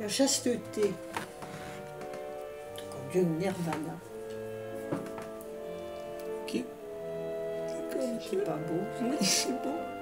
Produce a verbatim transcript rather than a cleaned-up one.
La chasteté. Comme Dieu, Nirvana. Ok. D'accord, C'est pas beau. oui, c'est bon.